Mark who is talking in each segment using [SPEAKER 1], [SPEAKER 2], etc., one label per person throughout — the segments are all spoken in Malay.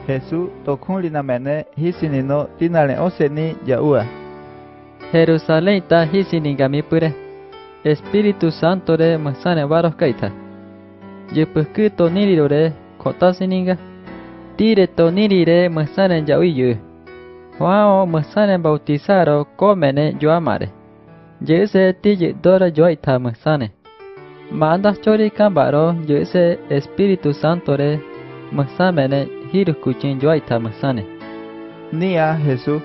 [SPEAKER 1] Jesús tokun lina mene hisinino tinale oseni yaua.
[SPEAKER 2] Jerusalén ta hisininga mi pure. Espíritu Santo re masane varos kaita. Yepusku to niriro re kota sininga. Tire to nirire masane yaui. Juan masane bautizaro komene yo amare. Yese ti dora joita masane. Manda chori kambaro yese Espíritu Santo re masamene hirukuchin joita masane.
[SPEAKER 1] Nia Jesús.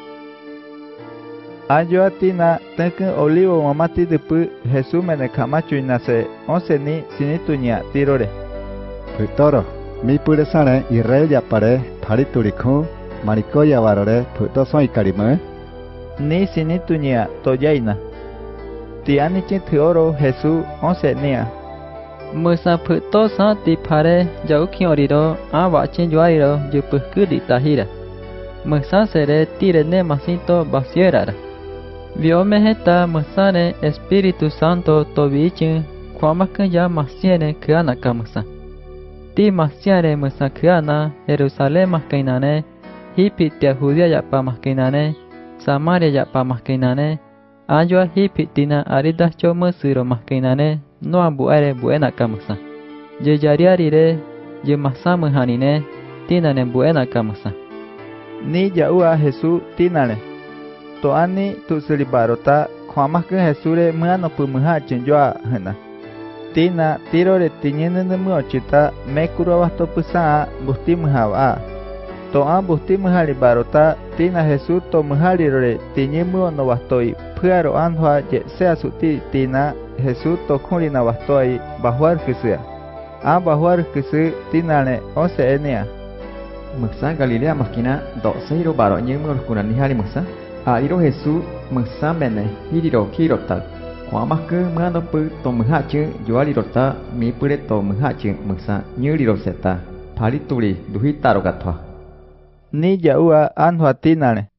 [SPEAKER 1] Ayo atina tenken olivo mamati depu Jesús mene kamachu inase oseni sinitunya tirore.
[SPEAKER 3] Putoro, mi pure sane Israel ya pare pariturikun mariko ya varore puto son ikarime.
[SPEAKER 1] Ni sinitunya toyaina. Tiani chintoro Jesús osenia.
[SPEAKER 2] Musa puto san ti pare jaukioriro awachin joairo yupusku ditahira. Musa sere tire ne masinto basierara. Vio meheta masane Espíritu Santo tobichin kwamakan ya masiene kiana kamusa. Ti masiane musa kiana Jerusalén maskainane, hipitia Judea ya pa maskainane, Samaria ya pa maskainane, anjoa hipitina aridacho musiro maskainane, no ambuare buena kamusa. Je jariarire, je masamu hanine, tinane buena kamusa.
[SPEAKER 1] Ni yaua Jesús tinale. Toani tu selibarota kwamakan Jesure muano pumuha chenjoa hena. Tina tirore tiñene muochita mekuro basto pusa busti muhawa. Toa busti muhali barota tina Jesús to muhalirore tiñe muono bastoi puaro anhua je sea suti tina Jesús to kulina bastoi bahuar kisea. A bahuar kise tinale ose enia.
[SPEAKER 4] Musa Galilea maskina do seiro baro nyemur kuna nihali musa. Airo Jesús musa mene hiriro kirota. Kwamaku mano pu to muhachu joalirota mi pure to muhachu musa nyuriro seta. Palituri duhitaro gatwa.
[SPEAKER 1] Ni yaua anhua tinale.